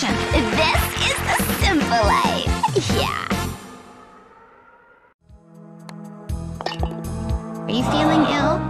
vacation. This is the simple life. Yeah. Are you feeling ill?